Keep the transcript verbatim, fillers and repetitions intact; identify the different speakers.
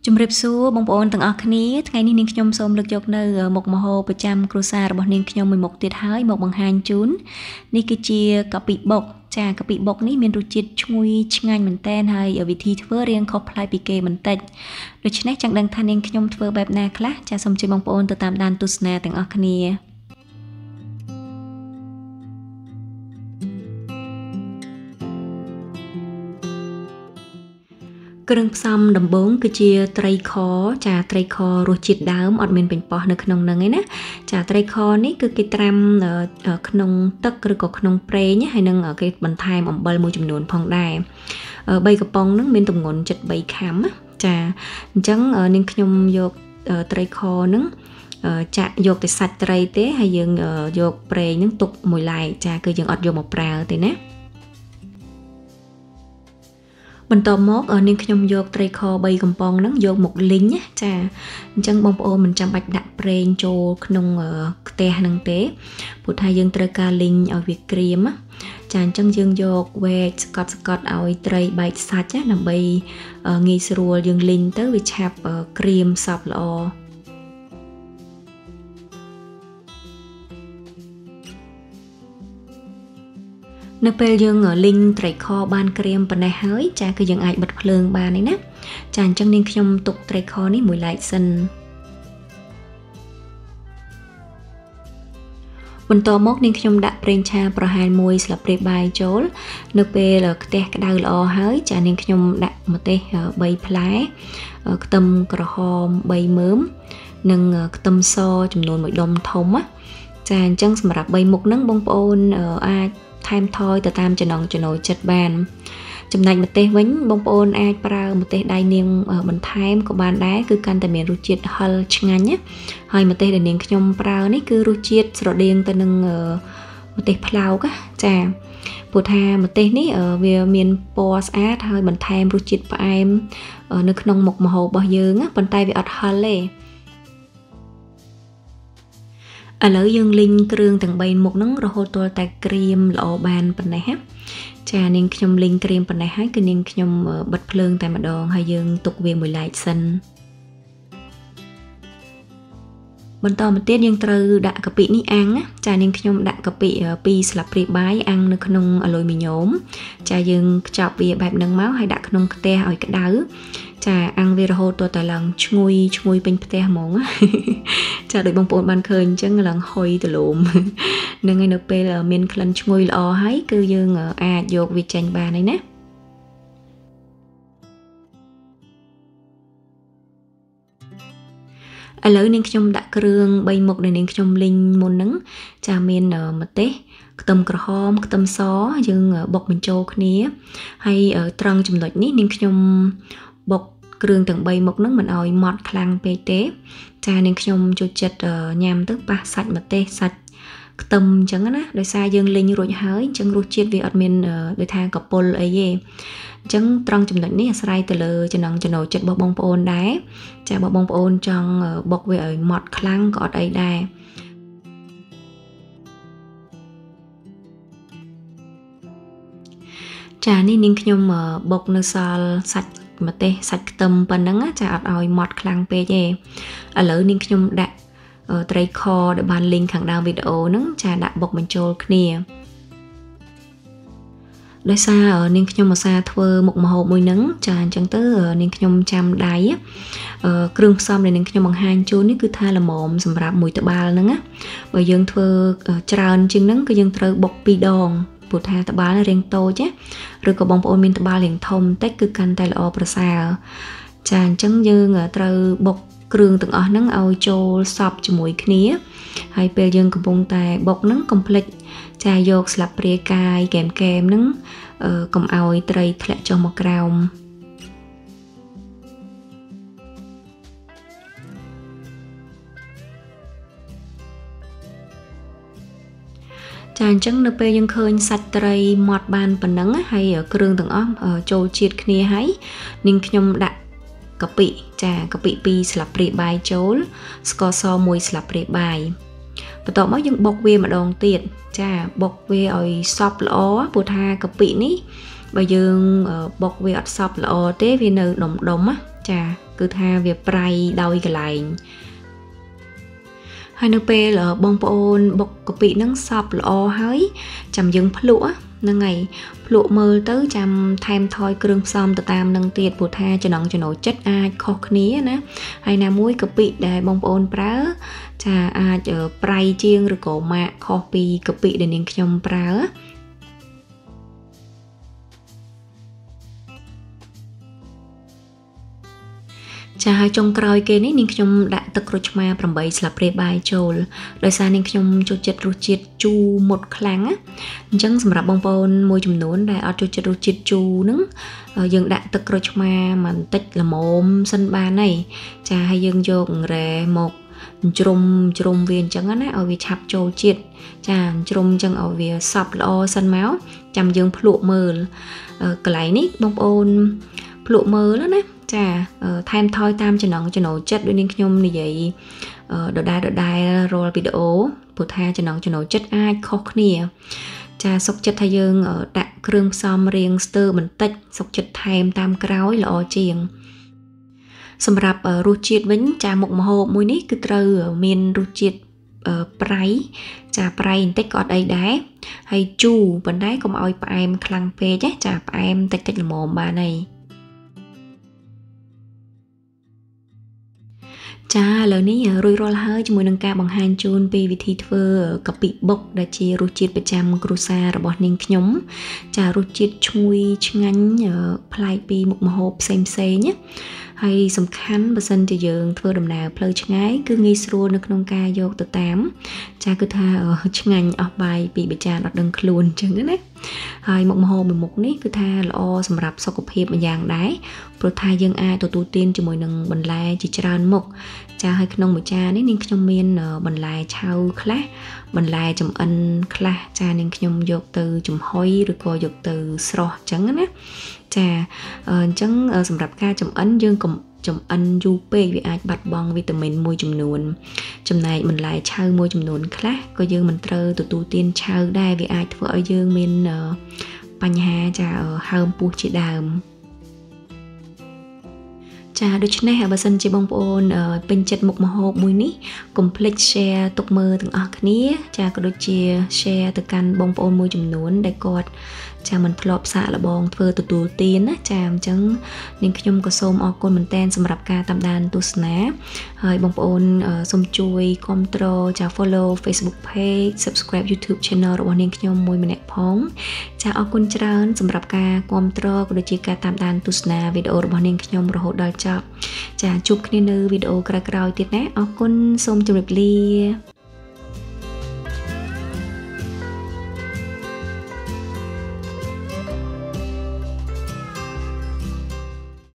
Speaker 1: ជំរាបសួរបងប្អូនទាំងអស់គ្នាថ្ងៃនេះនាងខ្ញុំសូមលើកយកនៅមុខម្ហូបប្រចាំគ្រួសាររបស់នាងខ្ញុំមួយមុខទៀតហើយមកបង្ហាញជូននេះគឺជាកាពិបុកចាកាពិបុកនេះមានរសជាតិឈ្ងុយឆ្ងាញ់មែនទែនហើយវិធីធ្វើរៀងខុសប្លែកពីគេបន្តិចដូច្នេះចង់ដឹងថានាងខ្ញុំធ្វើបែបណាខ្លះចាសូមជួយបងប្អូនទៅតាមដានទស្សនាទាំងអស់គ្នាគ្រឿងផ្សំដំបូងគឺជាត្រីខចាត្រីខរសជាតិដើមអត់មានប៉េងប៉ោះនៅក្នុងហ្នឹងឯណាចាត្រីខនេះគឺគេត្រាំក្នុងទឹកឬក៏ក្នុងប្រេងហើយនឹងគេបន្ថែមអំបិលមួយចំនួនផងដែរបីកំប៉ុងហ្នឹងមានទម្ងន់ bảyខាំចាអញ្ចឹងនាងខ្ញុំយកត្រីខហ្នឹងចាក់យកតែសាច់ត្រីទេហើយយើងយកប្រេងហ្នឹងទុកមួយឡែកចាគឺយើងអត់យកមកប្រើទេណាបន្តមកនាងខ្ញុំយកត្រីខបីកំប៉ុងហ្នឹងយកមកលីងចាអញ្ចឹងបងប្អូនមិនចាំបាច់ដាក់ប្រេងចូលក្នុងខ្ទះហ្នឹងទេព្រោះថាយើងត្រូវការលីងឲ្យវាក្រៀមចាអញ្ចឹងយើងយកវែកស្កត់ស្កត់ឲ្យត្រីបែកសាច់ដើម្បីងាយស្រួលយើងលីងទៅវាឆាប់ក្រៀមសព្វល្អនៅពេលយើងលីងត្រីខបានក្រៀមប៉ុណ្ណេះហើយចាគឺយើងអាចបិទភ្លើងបាននេះណាចាអញ្ចឹងនាងខ្ញុំទុកត្រីខនេះមួយឡែកសិនបន្តមកនាងខ្ញុំដាក់ប្រេងឆាប្រហែលមួយស្លាបព្រាបាយចូលនៅពេលខ្ទះក្តៅល្អហើយចានាងខ្ញុំដាក់ម្ទេសបីផ្លែខ្ទឹមក្រហមបីមើមនិងខ្ទឹមសចំនួនមួយដុំធំចាអញ្ចឹងសម្រាប់បីមុខហ្នឹងបងប្អូនអាចថែមថយទៅតាមចំណង់ចំណូលចិត្តបានចំណែកម្ទេសវិញបងប្អូនអាចប្រើម្ទេសដៃនាងបន្ថែមក៏បានដែរគឺកាន់តែមានរសជាតិហឹរឆ្ងាញ់ណាហើយម្ទេសដែលនាងខ្ញុំប្រើនេះគឺរសជាតិស្រដៀងទៅនឹងម្ទេសផ្លោកចាព្រោះថាម្ទេសនេះវាមានពណ៌ស្អាតហើយបន្ថែមរសជាតិផ្អែមនៅក្នុងមុខម្ហូបរបស់យើងប៉ុន្តែវាអត់ហឹរទេឥឡូវយើងលីងគ្រឿងទាំងបីមុខហ្នឹងរហូតទាល់តែក្រៀមល្អបានប៉ុណ្ណេះចានាងខ្ញុំលីងក្រៀមប៉ុណ្ណេះហើយគឺនាងខ្ញុំបិទភ្លើងតែម្ដងហើយយើងទុកវាមួយឡែកសិនបន្តមកទៀតយើងត្រូវដាក់កាពិនេះអាំងចានាងខ្ញុំដាក់កាពិពីរស្លាបព្រាបាយអាំងនៅក្នុងអាលុយមីញ៉ូមចាយើងខ្ចប់វាបែបហ្នឹងមកហើយដាក់ក្នុងខ្ទះឲ្យក្តៅចាអាំងវារហូតទាល់តែឡើងឈ្ងុយឈ្ងុយពេញផ្ទះហ្មងចាដូចបងប្អូនបានឃើញអញ្ចឹងឡើងហុយទលោមនឹងឯនៅពេលមានក្លិនឈ្ងុយល្អហើយគឺយើងអាចយកវាចេញបានហើយណាឥឡូវនាងខ្ញុំដាក់គ្រឿងបីមុខដែលនាងខ្ញុំលីងមុនហ្នឹងចាមានម្ទេសខ្ទឹមក្រហមខ្ទឹមសយើងបុកបញ្ចូលគ្នាហើយត្រង់ចំណុចនេះនាងខ្ញុំបុកគ្រឿងទាំងបីមុខហ្នឹងមិនឲ្យម៉ត់ខ្លាំងពេកទេចានាងខ្ញុំចូលចិត្តញ៉ាំទៅប៉ះសាច់ម្ទេសសាច់ខ្ទឹមអញ្ចឹងណាដោយសារយើងលីងរួចហើយអញ្ចឹងរសជាតិវាអត់មានដូចថាកពុលអីទេអញ្ចឹងត្រង់ចំណុចនេះអាស្រ័យទៅលើចំណង់ចំណូលចិត្តរបស់បងប្អូនដែរចាបើបងប្អូនចង់បុកវាឲ្យម៉ត់ខ្លាំងក៏អត់អីដែរចានេះនាងខ្ញុំបុកនៅសល់សាច់ម្ទេសសាច់ខ្ទឹមប៉ុណ្ណឹងចាអត់ឲ្យម៉ត់ខ្លាំងពេកទេឥឡូវនាងខ្ញុំដាក់ត្រីខដែលបានលីងខាងដើមវីដេអូហ្នឹងចាដាក់បុកបញ្ចូលគ្នាដោយសារនាងខ្ញុំឧស្សាហ៍ធ្វើមុខម្ហូបមួយហ្នឹងចាអញ្ចឹងទៅនាងខ្ញុំចាំដៃគ្រឿងផ្សំដែលនាងខ្ញុំបង្ហាញជូននេះគឺថាល្មមសម្រាប់មួយត្បាល់ហ្នឹងណាបើយើងធ្វើច្រើនជាងហ្នឹងគឺយើងត្រូវបុកពីរដងព្រោះថាត្បាល់រាងតូចឬក៏បងប្អូនមានត្បាល់រាងធំតិចគឺកាន់តែល្អប្រសើរចាអញ្ចឹងយើងត្រូវបុកគ្រឿងទាំងអស់ហ្នឹងឲ្យចូលសព្វជាមួយគ្នាហើយពេលយើងកំពុងតែបុកហ្នឹងកុំភ្លេចចាយកស្លាបព្រាកាយកែមកែមហ្នឹងកុំឲ្យត្រីធ្លាក់ចុះមកក្រោមចាអញ្ចឹងនៅពេលយើងឃើញសាច់ត្រីម៉ត់បានប៉ុណ្ណឹងហើយគ្រឿងទាំងអស់ចូលជាតិគ្នាហើយនាងខ្ញុំដាក់កាពិចាកាពិពីរស្លាបព្រាបាយចូលស្ករសមួយស្លាបព្រាបាយបន្ទាប់មកយើងបុកវាម្ដងទៀតចាបុកវាឲ្យសព្វល្អព្រោះថាកាពិនេះបើយើងបុកវាអត់សប់ល្អទេវានៅដុំដុំណាចាគឺថាវាប្រៃដោយកន្លែងហើយនៅពេលបងប្អូនបុកកាពិហ្នឹងសប់ល្អហើយចាំយើងភ្លក់ហ្នឹងហើយភ្លក់មើលទៅចាំថែមថយគ្រឿងផ្សំទៅតាមនឹងទៀតព្រោះថាចំណង់ចំណូលចិត្តអាចខុសគ្នាណាហើយណាមួយកាពិដែលបងប្អូនប្រើចាអាចប្រៃជាងឬក៏ម៉ាក់ខុសពីកាពិដែលនាងខ្ញុំប្រើចាហើយចុងក្រោយគេនេះនាងខ្ញុំដាក់ទឹកក្រូចឆ្មាប្រាំបីស្លាបព្រាបាយចូលដោយសារនាងខ្ញុំចូលចិត្តរសជាតិជូរមុតខ្លាំងណាអញ្ចឹងសម្រាប់បងប្អូនមួយចំនួនដែលអត់ចូលចិត្តរសជាតិជូរហ្នឹងយើងដាក់ទឹកក្រូចឆ្មាបន្តិចល្មមសិនបានហើយចាហើយយើងយករ៉ែមកជ្រុំជ្រុំវាអញ្ចឹងណាឲ្យវាឆាប់ចូលជាតិចាជ្រុំអញ្ចឹងឲ្យវាសប់ល្អសិនមកចាំយើងភ្លក់មើលកន្លែងនេះបងប្អូនភ្លក់មើលណាចាថែមថយតាមចំណង់ចំណូលចិត្តដូចនាងខ្ញុំនិយាយដដែលដដែលរាល់វីដេអូព្រោះថាចំណង់ចំណូលចិត្តអាចខុសគ្នាចាសុខចិត្តថាយើងដាក់គ្រឿងផ្សំរៀងស្ទើរបន្តិចសុខចិត្តថែមតាមក្រោយល្អជាងសម្រាប់រសជាតិវិញចាមុខម្ហូបមួយនេះគឺត្រូវមានរសជាតិប្រៃចាប្រៃបន្តិចក៏អត់អីដែរហើយជូរប៉ុន្តែកុំឲ្យផ្អែមខ្លាំងពេកចាផ្អែមតិចតិចល្មមបានហើយចាឥឡូវនេះរួចរាល់ហើយជាមួយនឹងការបង្ហាញជូនពីវិធីធ្វើកាពិបុកដែលជារសជាតិប្រចាំគ្រួសាររបស់នាងខ្ញុំចារសជាតិឈ្ងុយឆ្ងាញ់ប្លែកពីមុខម្ហូបផ្សេងផ្សេងណាហើយសំខាន់បើសិនជាយើងធ្វើដំណើរផ្លូវឆ្ងាយគឺងាយស្រួលនៅក្នុងការយកទៅតាមចាគឺថាឆ្ងាញ់អស់បាយពីបិចានអត់ដឹងខ្លួនអញ្ចឹងណាហើយមុខម្ហូបមួយមុខនេះគឺថាល្អសម្រាប់សុខភាពម្យ៉ាងដែរព្រោះថាយើងអាចទទួលទានជាមួយនឹងបន្លែជាច្រើនមុខចាហើយក្នុងមួយចាននេះនាងខ្ញុំមានបន្លែឆៅខ្លះបន្លែចំអិនខ្លះចានាងខ្ញុំយកទៅចំហុយឬក៏យកទៅស្រស់អញ្ចឹងណាចាអញ្ចឹងសម្រាប់ការចំអិនយើងកុំចំអិនយូរពេកវាអាចបាត់បង់វីតាមីនមួយចំនួនចំណែកបន្លែឆៅមួយចំនួនខ្លះក៏យើងមិនត្រូវទទួលទានឆៅដែរវាអាចធ្វើឲ្យយើងមានបញ្ហាចាហើមពោះជាដើមចាដូច្នេះបើសិនជាបងប្អូនពេញចិត្តមុខម្ហូបមួយនេះកុំភ្លេច share ទុកមើលទាំងអស់គ្នាចាក៏ដូចជា share ទៅកាន់បងប្អូនមួយចំនួនដែលគាត់ចាមិនធ្លាប់សាកល្បងធ្វើទទួលទានណាចាអញ្ចឹងនាងខ្ញុំក៏សូមអរគុណមែនតែនសម្រាប់ការតាមដានទស្សនាហើយបងប្អូនសូមជួយគាំទ្រចា follow Facebook page subscribe YouTube channel របស់នាងខ្ញុំមួយម្នាក់ផងចាអរគុណច្រើនសម្រាប់ការគាំទ្រក៏ដូចជាការតាមដានទស្សនាវីដេអូរបស់នាងខ្ញុំរហូតដល់ចប់ចាជួបគ្នានៅវីដេអូក្រោយៗទៀតណាអរគុណសូមជម្រាបលា